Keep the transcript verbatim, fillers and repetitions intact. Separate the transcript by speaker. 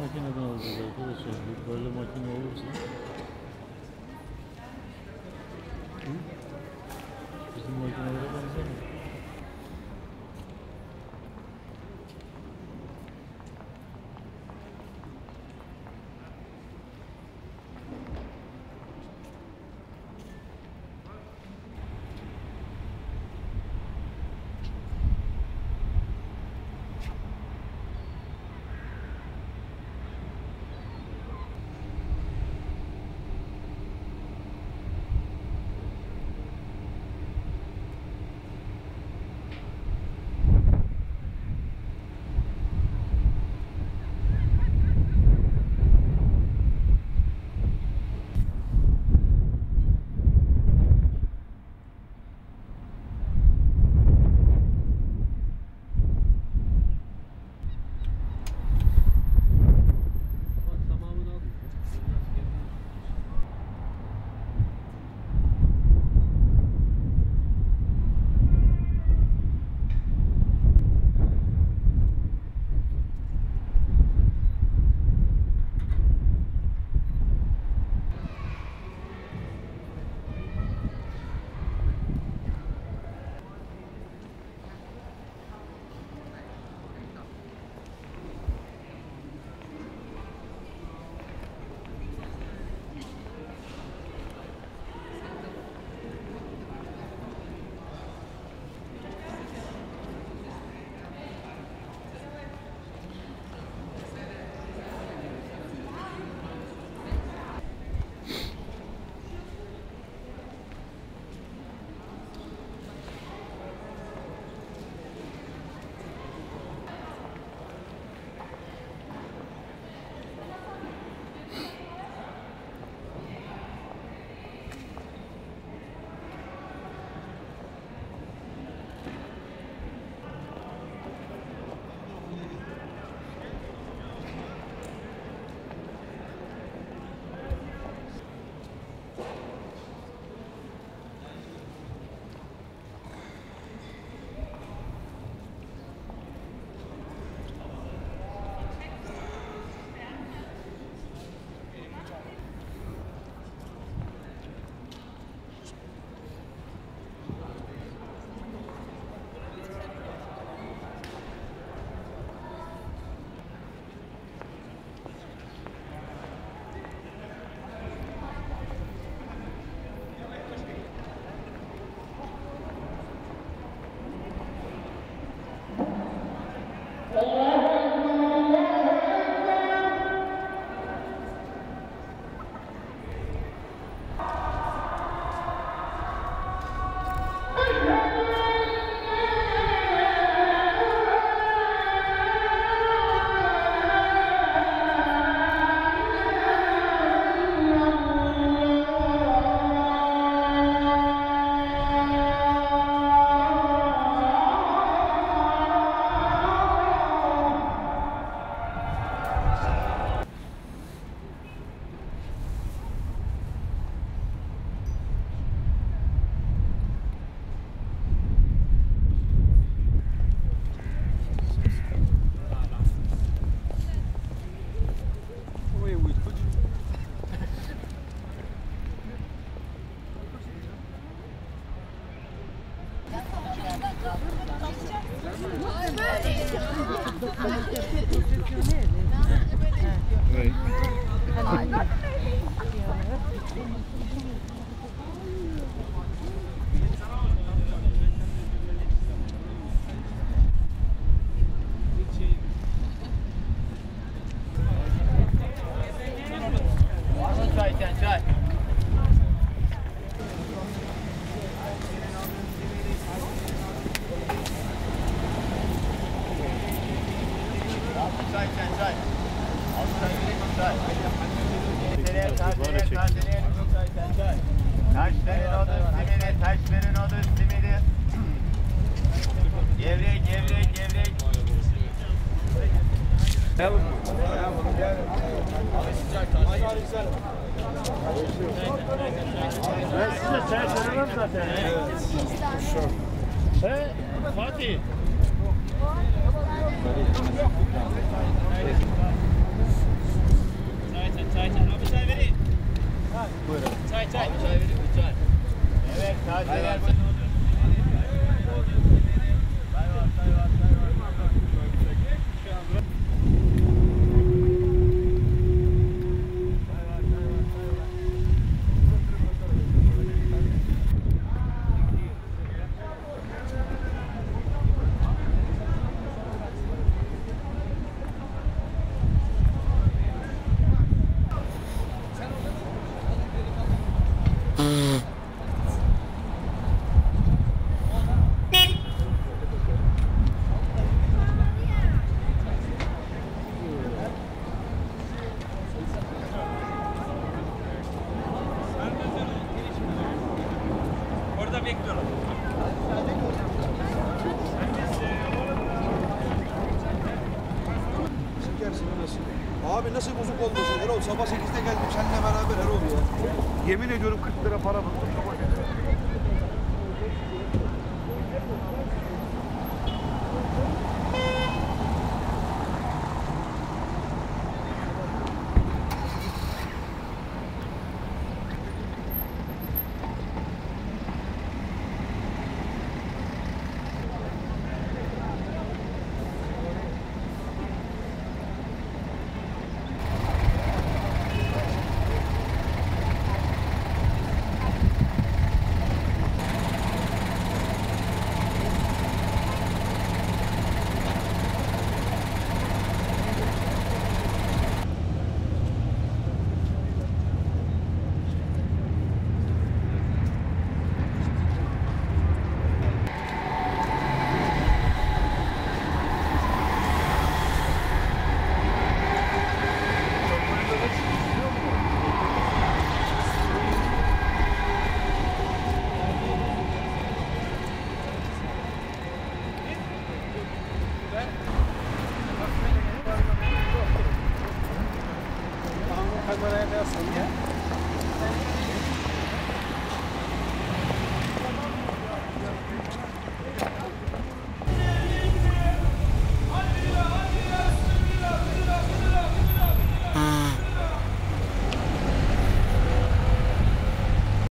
Speaker 1: makineden alacağız arkadaşlar. Böyle makine olursa Hı? Bizim makinelere benzemiyor.
Speaker 2: Oui.
Speaker 3: Çay, çay, çay. Çay, çay, çay. Al çay, çay. Taşların adı simidi, taşların adı simidi. Gevrek, gevrek, gevrek.
Speaker 2: Gel.
Speaker 1: Ben size çay söylemem zaten. He, Fatih.
Speaker 3: çay çay. Abi çay vereyim. Buyurun. Çay çay. Abi çay vereyim mi? Çay. Evet, çay çay. Çay var, çay var, çay var. Orada bekliyorum.
Speaker 4: Şekersin nasıl? Abi nasıl bozuk olmasın Erol? Sabah sekizde geldim seninle beraber Erol ya. Yemin ediyorum kırk lira para buldım.